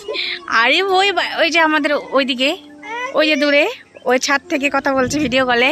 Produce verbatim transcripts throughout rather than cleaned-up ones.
আরে ওই ওই যে আমাদের ওইদিকে ওই যে দূরে ওই ছাদ থেকে কথা বলছে ভিডিও কলে।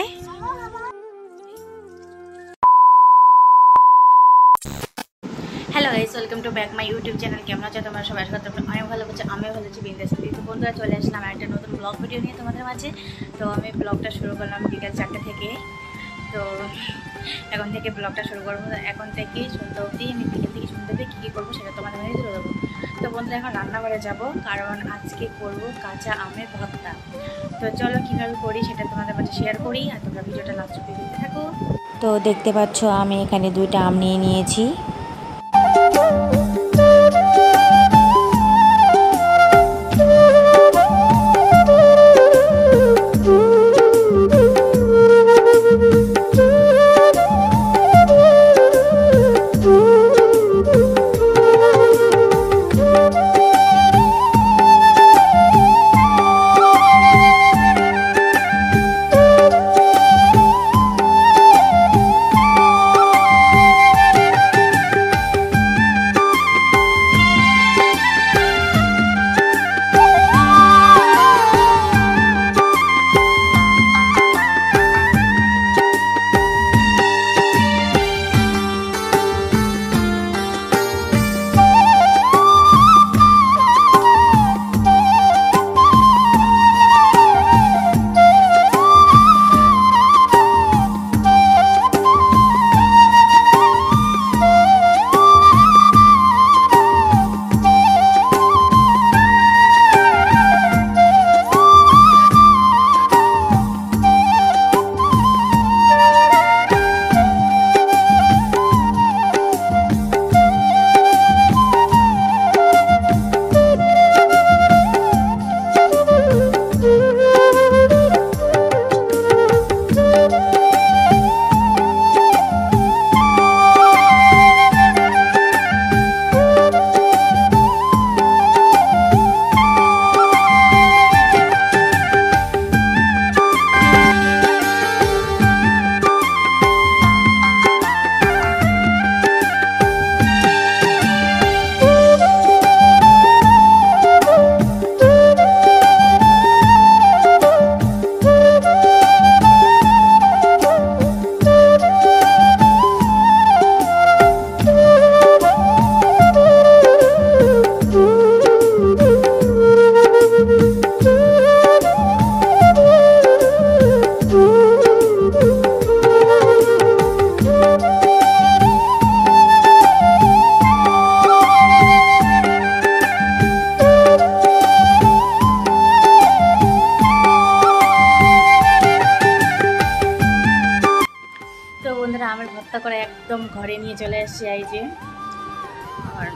Hello guys, welcome to back my YouTube channel. কেমন আছো তোমরা সবাই? আশা করি তোমরা অনেক ভালো আছো, আমিও ভালো আছি। বিন্দাস তো বন্ধুরা চলে আসলাম একটা নতুন ব্লগ ভিডিও নিয়ে তোমাদের মাঝে। তো আমি ব্লগটা শুরু করলাম বিকাল চারটে থেকে। তো এখন থেকে ব্লগটা শুরু করবো। এখন থেকে শুনতে অবধি আমি বিকেল থেকে শুনতে অবধি কী কী করবো সেটা তোমাদের মাঝে তুলে দেবো। তো বন্ধুরা এখন রান্নাঘরে যাব, কারণ আজকে করবো কাঁচা আমের ভর্তা। তো চলো কীভাবে করি সেটা তোমাদের মাঝে শেয়ার করি, আর তোমরা ভিডিওটা লাস্ট অবধি দেখতে থাকো। তো দেখতে পাচ্ছ আমি এখানে দুইটা আম নিয়ে নিয়েছি। আমের ভর্তা করে একদম ঘরে নিয়ে চলে এসেছি এই যে, আর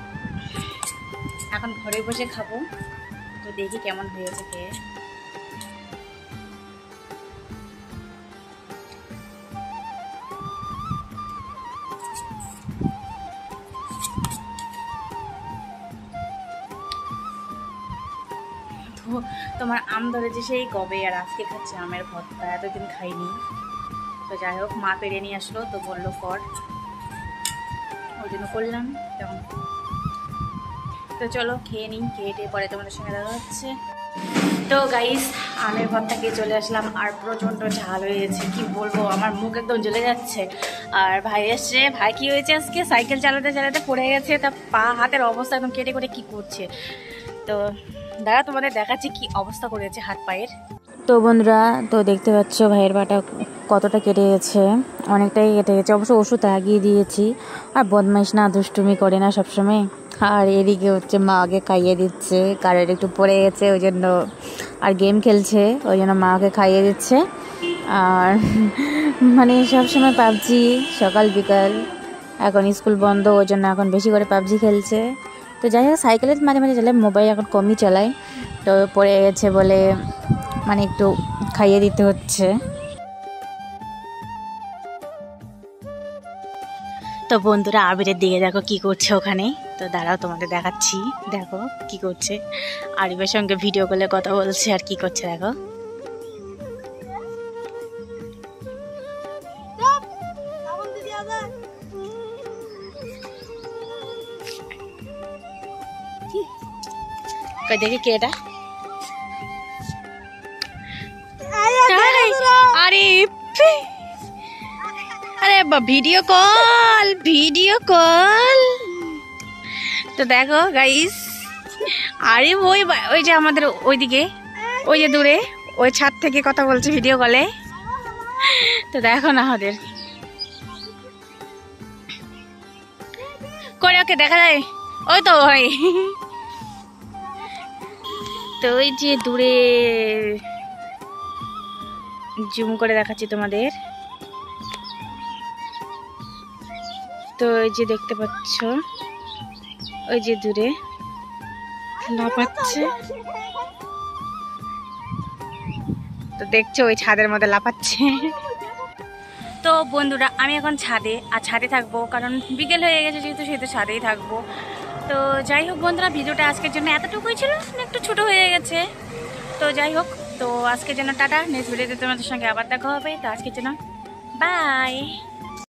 এখন ঘরে বসে খাবো। তো দেখি কেমন হয়েছে খেয়ে। তো তোমার আম ধরেছে সেই কবে, আর আজকে খাচ্ছে আমের ভর্তা, এতদিন খাইনি। তো যাই হোক, মা পেরে নিয়ে আসলো, তো বললো কর, ওই জন্য করলাম। তখন তো চলো খেয়ে নিই, খেয়ে টেয়ে পরে তোমাদের সঙ্গে দেখা হচ্ছে। তো গাইস, আমের ভর্তা খেয়ে চলে আসলাম, আর প্রচণ্ড ঝাল হয়েছে, কি বলবো, আমার মুখ একদম জ্বলে যাচ্ছে। আর ভাই এসছে, ভাই কি হয়েছে আজকে সাইকেল চালাতে চালাতে পড়ে গেছে, তা পা হাতের অবস্থা একদম কেটে কেটে কি করছে। তো দাঁড়া তোমাদের দেখাচ্ছি কি অবস্থা করেছে হাত পায়ের। তো বন্ধুরা, তো দেখতে পাচ্ছ ভাইয়ের পাটা কতটা কেটে গেছে, অনেকটাই কেটে গেছে। অবশ্য ওষুধ লাগিয়ে দিয়েছি, আর বদমাইশ না, দুষ্টুমি করে না সবসময়। আর এদিকে হচ্ছে মা আগে খাইয়ে দিচ্ছে, কারণ একটু পড়ে গেছে ওই জন্য, আর গেম খেলছে ওই জন্য মাকে খাইয়ে দিচ্ছে। আর মানে সবসময় পাবজি সকাল বিকাল, এখন স্কুল বন্ধ ওই জন্য এখন বেশি করে পাবজি খেলছে। তো যাই হোক, সাইকেলের মাঝে মাঝে চালায়, মোবাইল এখন কমই চালায়। তো পড়ে গেছে বলে মানে একটু খাইয়ে দিতে হচ্ছে। তো বন্ধুরা, আবিরের দিকে দেখো কি করছে ওখানে। তো দাঁড়াও তোমাদের দেখাচ্ছি, দেখো কি করছে। আরিবের সঙ্গে ভিডিও কলে কথা বলছে, আর কি করছে দেখো। কই দেখি কে এটা? আরে আরে ভিডিও কল, ভিডিও কল। তো দেখো গাইস, আরে ওই ওই যে আমাদের ওইদিকে, ওই যে দূরে ওই ছাদ থেকে কথা বলছে ভিডিও কলে। তো দেখো না ওদের করে, ওকে দেখা যায়। ওই তো ওই তো ওই যে দূরে জুম করে দেখাচ্ছি তোমাদের। তো ওই যে দেখতে পাচ্ছ, ওই যে দূরে লাফাচ্ছে। তো দেখছো ওই ছাদের মধ্যে লাফাচ্ছে। তো বন্ধুরা আমি এখন ছাদে, আর ছাদে থাকবো কারণ বিকেল হয়ে গেছে যেহেতু, সেহেতু ছাদেই থাকবো। তো যাই হোক বন্ধুরা, ভিডিওটা আজকের জন্য এতটুকুই ছিল, একটু ছোট হয়ে গেছে। তো যাই হোক, তো আজকের জন্য টাটা। নেক্সট ভিডিওতে তোমাদের সঙ্গে আবার দেখা হবে। তো আজকের জন্য বাই।